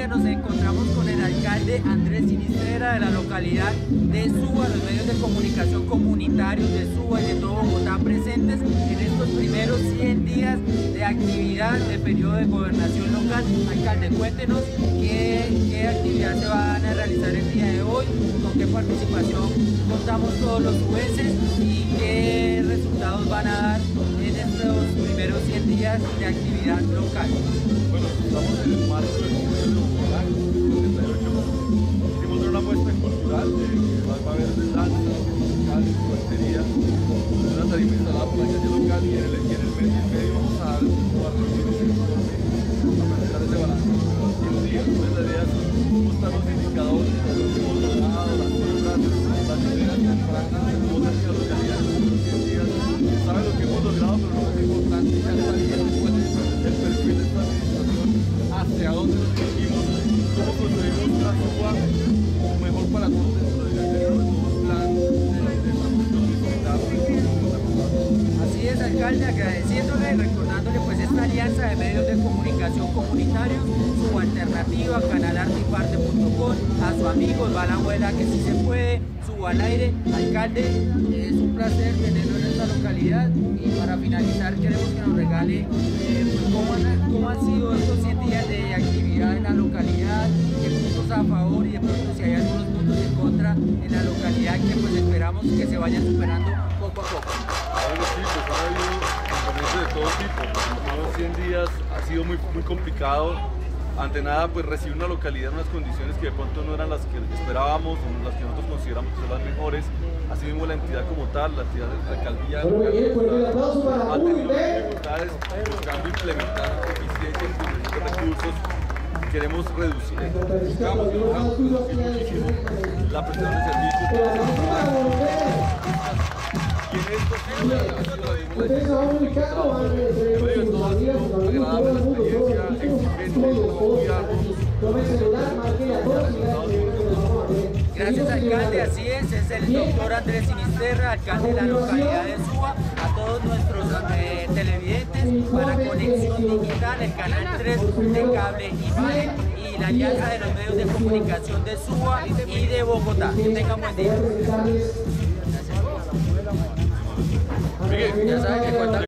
día nos encontramos con el alcalde Andrés Sinisterra de la localidad de Suba, los medios de comunicación comunitarios de Suba y de todo Bogotá presentes en estos primeros 100 días de actividad del periodo de gobernación local. Alcalde, cuéntenos qué actividad se van a realizar el día de hoy, con qué participación contamos todos los jueces y qué resultados van a dar en estos primeros 100 días de actividad local. Bueno, estamos en el marco del Congreso de Bogotá, 78. Hicimos una muestra cultural que va a haber de danza, musicales, juguetería, una tarima instalada por la calle local y en el medio vamos a dar a presentar ese balance de los 100 días. Una de las ideas son mostrar los indicadores, los que hemos logrado, las cifras, las ideas tempranas, cómo ha sido la realidad en los 100 días. Saben lo que hemos logrado, pero lo más importante es saber cuál es el perfil de esta administración, hacia dónde nos dirigimos, cómo construimos una Suba mejor para todos dentro del nuevo plan de transición digital. Así es, alcalde, agradeciéndole y recordándole pues esta alianza de medios de comunicación comunitarios, su alternativa, canalartiparte.com, a su amigo Balabuela que sí se puede, Suba al aire. Alcalde, es un placer tenerlo en esta localidad y para finalizar queremos que nos regale pues, cómo han sido estos 100 días de actividad en la localidad, qué puntos a favor y de pronto si hay algunos puntos en contra en la localidad que pues esperamos que se vayan superando poco a poco. Bueno, sí, pues ha habido componentes de todo tipo. Los primeros 100 días ha sido muy complicado. Ante nada, pues recibir una localidad en unas condiciones que de pronto no eran las que esperábamos, o las que nosotros consideramos que son las mejores. Así mismo la entidad como tal, la entidad de la alcaldía, ha tenido dificultades buscando implementar eficiencia en los recursos. Queremos reducir, buscamos reducir muchísimo la prestación de servicios. Y en esto sí, Gracias, alcalde, así es el doctor Andrés Sinisterra, alcalde de la localidad de Suba, a todos nuestros televidentes para Conexión Digital, el canal 3 de Cable Imagen y la alianza de los medios de comunicación de Suba y de Bogotá. Que tengan buen día. Ya saben que cuenta